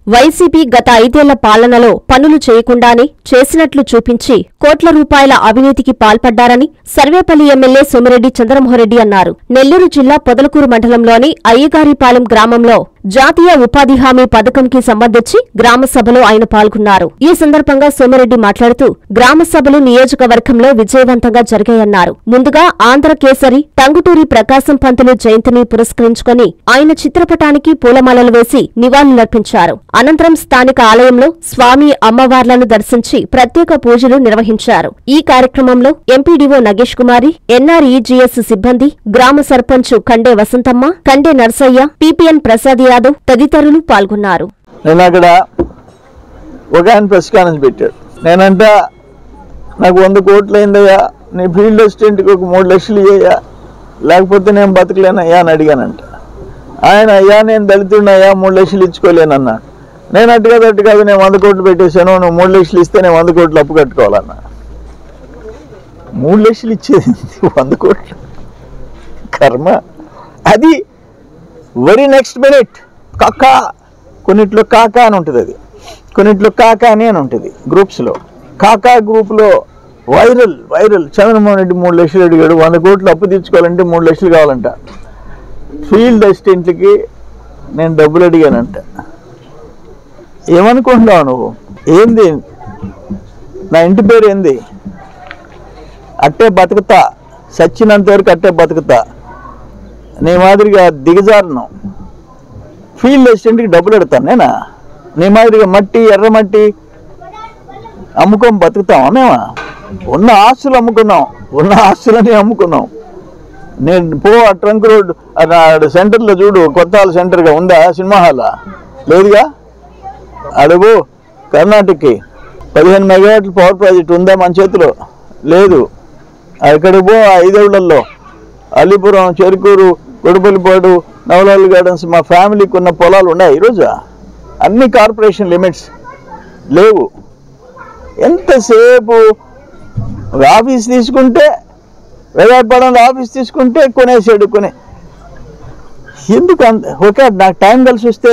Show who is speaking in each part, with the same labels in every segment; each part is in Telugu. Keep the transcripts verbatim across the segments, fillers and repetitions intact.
Speaker 1: వైసీపీ గత ఐదేళ్ల పాలనలో పనులు చేయకుండానే చేసినట్లు చూపించి కోట్ల రూపాయల అవినీతికి పాల్పడ్డారని సర్వేపల్లి ఎమ్మెల్యే సోమిరెడ్డి చంద్రమోహన్రెడ్డి అన్నారు. నెల్లూరు జిల్లా పొదలకూరు మండలంలోని అయ్యగారిపాలెం గ్రామంలో జాతీయ ఉపాధి హామీ పథకంకి సంబంధించి గ్రామ సభలో ఆయన పాల్గొన్నారు. ఈ సందర్భంగా సోమిరెడ్డి మాట్లాడుతూ గ్రామ సభలు నియోజకవర్గంలో విజయవంతంగా జరిగాయన్నారు. ముందుగా ఆంధ్ర కేసరి టంగుటూరి ప్రకాశం పంతులు జయంతిని పురస్కరించుకుని ఆయన చిత్రపటానికి పూలమాలలు వేసి నివాళులర్పించారు. అనంతరం స్థానిక ఆలయంలో స్వామి అమ్మవార్లను దర్శించి ప్రత్యేక పూజలు నిర్వహించారు. ఈ కార్యక్రమంలో ఎంపీడీఓ నగేష్ కుమారి, ఎన్ఆర్ఈజీఎస్ సిబ్బంది, గ్రామ సర్పంచ్ కండే వసంతమ్మ, కండే నర్సయ్య, టీపీఎన్ ప్రసాద్ యాదవ్ తదితరులు పాల్గొన్నారు.
Speaker 2: నేను అక్కడ ఒక ఆయన ప్రెస్ కాన్ఫరెన్స్ పెట్టాడు. నేనంట నాకు వంద కోట్లు అయిందయ్యా, నీ ఫీల్డ్ అసిస్టెంట్కి ఒక మూడు లక్షలు ఇయ్యా, లేకపోతే నేను బతకలేనయ్యా అని అడిగానంట. ఆయన అయ్యా నేను దళితుడినయ్యా మూడు లక్షలు ఇచ్చుకోలేనన్నా. నేను అట్టు కాదు అట్టు కాదు నేను వంద కోట్లు పెట్టేశాను, నువ్వు మూడు లక్షలు ఇస్తే నేను వంద కోట్లు అప్పు కట్టుకోవాలన్నా. మూడు లక్షలు ఇచ్చేది వంద కోట్లు కర్మ. అది వెరీ నెక్స్ట్ మినిట్ కాకా, కొన్నిట్లో కాకా అని ఉంటుంది, అది కొన్నిట్లో కాకా అని అని ఉంటుంది గ్రూప్స్లో. కాకా గ్రూప్లో వైరల్ వైరల్ చంద్రమోహన్ రెడ్డి మూడు లక్షలు అడిగాడు, వంద కోట్లు అప్పు తీర్చుకోవాలంటే మూడు లక్షలు కావాలంట. ఫీల్డ్ అసిస్టెంట్లకి నేను డబ్బులు అడిగానంట. ఏమనుకుంటున్నావు నువ్వు? ఏంది నా ఇంటి పేరు ఏంది? అట్టే బతుకుతా, సచ్చినంత వరకు అట్టే బతుకుతా, నీ మాదిరిగా దిగజారును. ఫీల్డ్ అసిస్టెంట్కి డబ్బులు అడుగుతాను నేనా? నీ మాదిరిగా మట్టి ఎర్ర మట్టి అమ్ముకొని బతుకుతామా మేమా? ఉన్న ఆస్తులు అమ్ముకున్నాం, ఉన్న ఆస్తులని అమ్ముకున్నాం. నేను పో ఆ ట్రంక్ రోడ్ సెంటర్లో చూడు, కొత్త హాల్ సెంటర్గా ఉందా? సినిమా హాలా లేదుగా. అడుగు కర్ణాటకకి పదిహేను మెగావాట్ల పవర్ ప్రాజెక్ట్ ఉందా మన చేతిలో? లేదు. అక్కడికి పో ఐదేళ్లలో అల్లిపురం, చెరుకూరు, గొడపల్లిపాడు, నవలాల్ గార్డెన్స్ మా ఫ్యామిలీకి ఉన్న పొలాలు ఉన్నాయి ఈరోజు. అన్ని కార్పొరేషన్ లిమిట్స్ లేవు. ఎంతసేపు ఆఫీస్ తీసుకుంటే వేదాయపాడంలో ఆఫీస్ తీసుకుంటే కొనేసాడు కొనే. ఎందుకు అంత? ఓకే నాకు టైం కలిసి వస్తే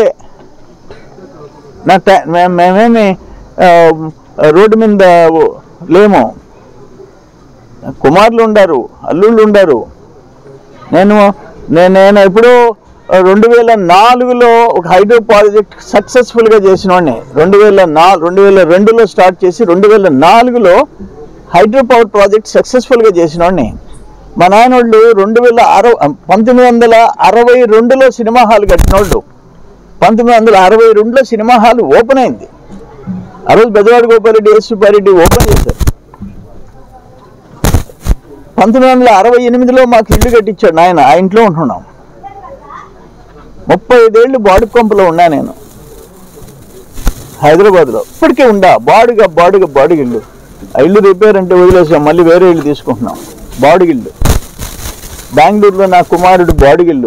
Speaker 2: నా టైం మేమేమి రోడ్డు మీద లేము. కుమారులు ఉండారు, అల్లుళ్ళు ఉండారు. నేను నేను ఎప్పుడో రెండు వేల నాలుగులో ఒక హైడ్రో ప్రాజెక్ట్ సక్సెస్ఫుల్గా చేసిన వాడిని. రెండు వేల నాలుగు రెండు వేల రెండులో స్టార్ట్ చేసి రెండు వేల నాలుగులో హైడ్రో పవర్ ప్రాజెక్ట్ సక్సెస్ఫుల్గా చేసిన వాడిని. మా నాయన వాళ్ళు రెండు వేల అరవై పంతొమ్మిది వందల అరవై రెండులో సినిమా హాల్ కట్టిన వాళ్ళు. పంతొమ్మిది వందల అరవై రెండులో సినిమా హాల్ ఓపెన్ అయింది. ఆ రోజు బెజవాడ గోపాలరెడ్డి, ఎస్ సుబ్బారెడ్డి ఓపెన్ చేశారు. పంతొమ్మిది వందల అరవై ఎనిమిదిలో మాకు ఇల్లు కట్టించాడు నాయన. ఆ ఇంట్లో ఉంటున్నాం. ముప్పై ఐదేళ్ళు బాడుగ కొంపలో ఉన్నా నేను హైదరాబాద్లో. ఇప్పటికే ఉండా బాడుగా బాడుగా బాడుగ ఇల్లు. ఆ ఇల్లు రిపేర్ అంటే వదిలేసాం, మళ్ళీ వేరే ఇల్లు తీసుకుంటున్నాం. బాడుగిల్లు బెంగళూరులో నా కుమారుడు బాడుగిల్లు.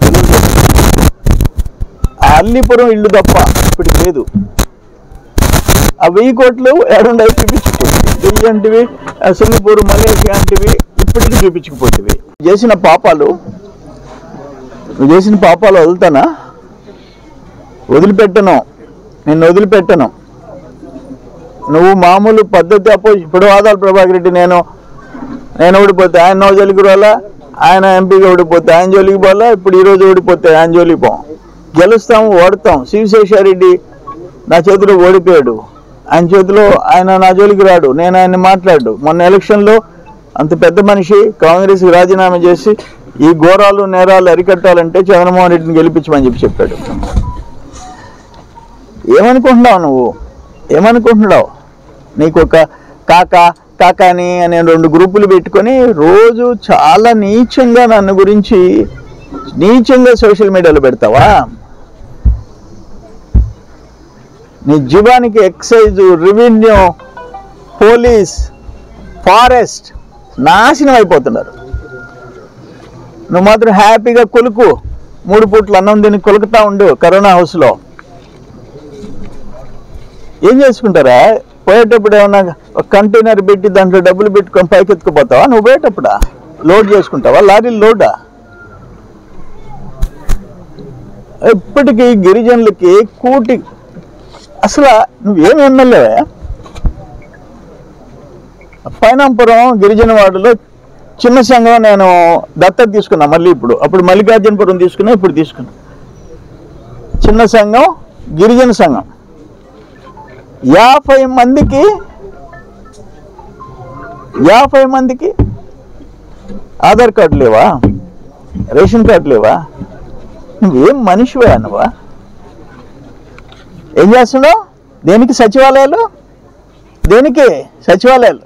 Speaker 2: ఆ అల్లిపురం ఇల్లు తప్ప ఇప్పటికి లేదు. ఆ వెయ్యి కోట్లు ఏడుండవి చూపించుకోవచ్చు. వెయ్యి అంటివి, సింగపూర్, మలేషియా అంటివి ఇప్పటికీ చూపించుకుపోతుంది. చేసిన పాపాలు నువ్వు చేసిన పాపాలు వదులుతానా? వదిలిపెట్టను, నిన్ను వదిలిపెట్టను. నువ్వు మామూలు పద్ధతి అపో ఇప్పుడు ఆదాల ప్రభాకర్ రెడ్డి నేను నేను ఓడిపోతే ఆయన నో జోలికి రాలా, ఆయన ఎంపీగా ఓడిపోతే ఆయన జోలికి పోలా, ఇప్పుడు ఈరోజు ఓడిపోతే ఆయన జోలికి పోం. గెలుస్తాము, ఓడతాం. శివశేషారెడ్డి నా చేతిలో ఓడిపోయాడు, ఆయన చేతిలో ఆయన నా జోలికి రాడు, నేను ఆయన్ని మాట్లాడు. మొన్న ఎలక్షన్లో అంత పెద్ద మనిషి కాంగ్రెస్కి రాజీనామా చేసి ఈ ఘోరాలు నేరాలు అరికట్టాలంటే చంద్రమోహన్ రెడ్డిని గెలిపించమని చెప్పి చెప్పాడు. ఏమనుకుంటున్నావు నువ్వు? ఏమనుకుంటున్నావు? నీకు ఒక కాకా కాకాని అనే రెండు గ్రూపులు పెట్టుకొని రోజు చాలా నీచంగా నన్ను గురించి నీచంగా సోషల్ మీడియాలో పెడతావా? నీ జీవానికి ఎక్సైజ్, రెవెన్యూ, పోలీస్, ఫారెస్ట్ నాశనం అయిపోతున్నారు. నువ్వు మాత్రం హ్యాపీగా కొలుకు, మూడు పూట్ల అన్నం తిని కొలుకుతా ఉండు కరోనా హౌస్లో. ఏం చేసుకుంటారా? పోయేటప్పుడు ఏమన్నా ఒక కంటైనర్ పెట్టి దాంట్లో డబ్బులు పెట్టుకొని పైకి ఎత్తుకుపోతావా? నువ్వు పోయేటప్పుడా లోడ్ చేసుకుంటావా? లారీలు లోడా? ఇప్పటికీ గిరిజనులకి కూటి అసలు నువ్వేం ఎమ్మెల్యే? పైనాంపురం గిరిజన వార్డులో చిన్న సంఘం నేను దత్తత తీసుకున్నా, మళ్ళీ ఇప్పుడు అప్పుడు మల్లికార్జునపురం తీసుకున్నా, ఇప్పుడు తీసుకున్నా. చిన్న సంఘం గిరిజన సంఘం యాభై మందికి యాభై మందికి ఆధార్ కార్డు లేవా, రేషన్ కార్డు లేవా? నువ్వేం మనిషివా నువ్వా? ఏం చేస్తున్నావు? దేనికి సచివాలయాలు? దేనికి సచివాలయాలు?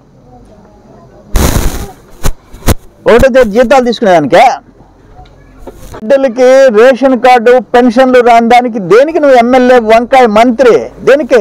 Speaker 2: ఒకటో జీతాలు తీసుకునేదానికే? బిడ్డలకి రేషన్ కార్డు పెన్షన్లు రాని దానికి దేనికి నువ్వు ఎమ్మెల్యే వంకాయ మంత్రి? దేనికి?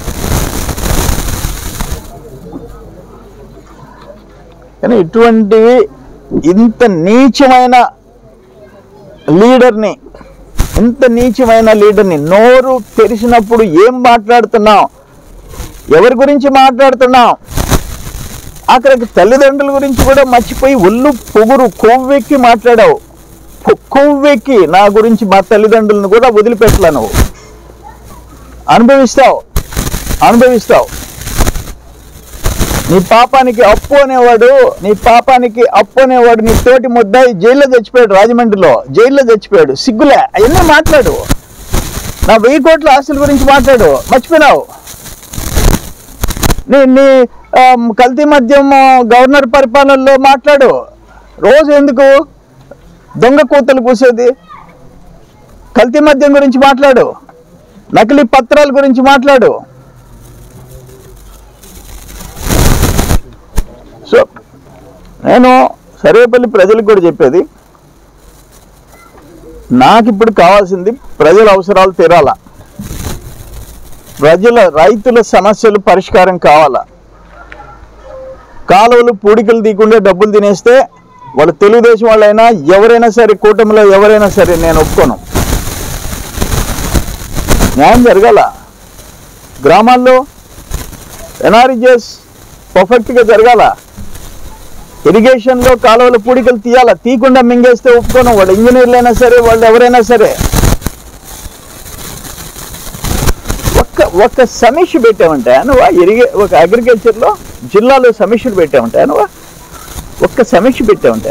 Speaker 2: కానీ ఇటువంటి ఇంత నీచమైన లీడర్ని ఇంత నీచమైన లీడర్ని నోరు తెరిచినప్పుడు ఏం మాట్లాడుతున్నావు? ఎవరి గురించి మాట్లాడుతున్నావు? అక్కడికి తల్లిదండ్రుల గురించి కూడా మర్చిపోయి ఒళ్ళు పొగురు కొవ్వెక్కి మాట్లాడావు. కొవ్వెక్కి నా గురించి మా తల్లిదండ్రులను కూడా వదిలిపెట్టలే. నువ్వు అనుభవిస్తావు అనుభవిస్తావు నీ పాపానికి అప్పు అనేవాడు నీ పాపానికి అప్పు అనేవాడు నీ తోటి ముద్దాయి జైల్లో చచ్చిపోయాడు, రాజమండ్రిలో జైల్లో చచ్చిపోయాడు. సిగ్గులే అవన్నీ మాట్లాడు. నా వెయ్యి కోట్ల ఆస్తుల గురించి మాట్లాడు, మర్చిపోయినావు. నీ నీ కల్తీ మద్యం గవర్నర్ పరిపాలనలో మాట్లాడు. రోజు ఎందుకు దొంగ కూతలు కూసేది? కల్తీ మద్యం గురించి మాట్లాడు, నకిలీ పత్రాల గురించి మాట్లాడు. సో నేను సర్వేపల్లి ప్రజలకు కూడా చెప్పేది, నాకు ఇప్పుడు కావాల్సింది ప్రజల అవసరాలు తీరాల, ప్రజల రైతుల సమస్యలు పరిష్కారం కావాలా. కాలువలు పూడికలు తీయకుండా డబ్బులు తినేస్తే వాళ్ళు తెలుగుదేశం వాళ్ళైనా ఎవరైనా సరే, కూటమిలో ఎవరైనా సరే నేను ఒప్పుకోను. న్యాయం జరగాల. గ్రామాల్లో ఎన్ఆర్ఈజెస్ పర్ఫెక్ట్గా జరగాల. ఇరిగేషన్లో కాలువల పూడికలు తీయాలా, తీయకుండా మింగేస్తే ఒప్పుకోను. వాళ్ళు ఇంజనీర్లు అయినా సరే, వాళ్ళు ఎవరైనా సరే. ఒక్క ఒక్క సమీక్ష పెట్టామంటే నువ్వు ఇరిగే ఒక అగ్రికల్చర్లో జిల్లాలో సమీక్షలు పెట్టామంటే నువ్వు ఒక్క సమీక్ష పెట్టామంటే.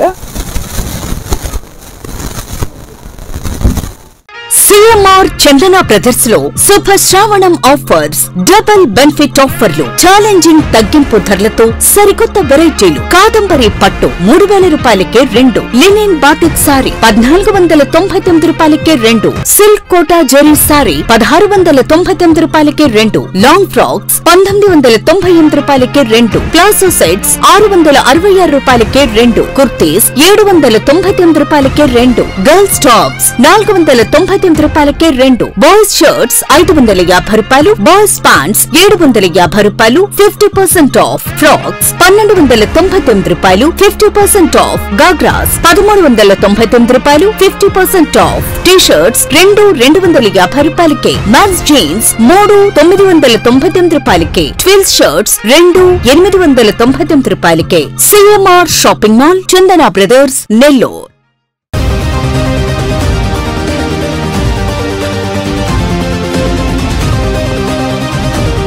Speaker 3: సిఎంఆర్ చందన బ్రదర్స్ లో శుభ శ్రావణం ఆఫర్స్, డబుల్ బెనిఫిట్ ఆఫర్లు, ఛాలెంజింగ్ తగ్గింపు ధరలతో సరికొత్త వెరైటీలు. కాదంబరి పట్టు మూడు వేల రూపాయలకే రెండు, లినిన్ బాటిక్ సారీ పద్నాలుగు వందల తొంభై తొమ్మిది రూపాయలకే రెండు, సిల్క్ కోటా జెరీ సారీ పదహారు వందల తొంభై తొమ్మిది రూపాయలకే రెండు, లాంగ్ ఫ్రాక్స్ పంతొమ్మిది వందల తొంభై ఎనిమిది రూపాయలకే రెండు, ప్లాసో సెట్స్ ఆరు వందల అరవై ఆరు రూపాయలకే రెండు, కుర్తీస్ ఏడు వందల తొంభై తొమ్మిది రూపాయలకే రెండు, గర్ల్స్ టాప్స్ నాలుగు వందల తొంభై తొమ్మిది రూపాయలకే రెండు, బాయ్స్ షర్ట్స్ ఐదు వందల యాభై రూపాయలు, బాయ్స్ ప్యాంట్స్ ఏడు వందల యాభై రూపాయలు, ఫిఫ్టీ పర్సెంట్ ఆఫ్. ఫ్రాక్స్ పన్నెండు వందల తొంభై తొమ్మిది రూపాయలు, ఫిఫ్టీ పర్సెంట్ ఆఫ్. గాగ్రాస్ పదమూడు వందల తొంభై తొమ్మిది రూపాయలు, fifty percent off. T shirts రెండు రెండు వందల యాభై రూపాయలకే, మెన్స్ జీన్స్ మూడు తొమ్మిది వందల తొంభై తొమ్మిది రూపాయలకే, ట్విల్స్ షర్ట్స్ రెండు ఎనిమిది వందల తొంభై తొమ్మిది రూపాయలకే. CMR shopping mall, Chandana brothers, Nellore.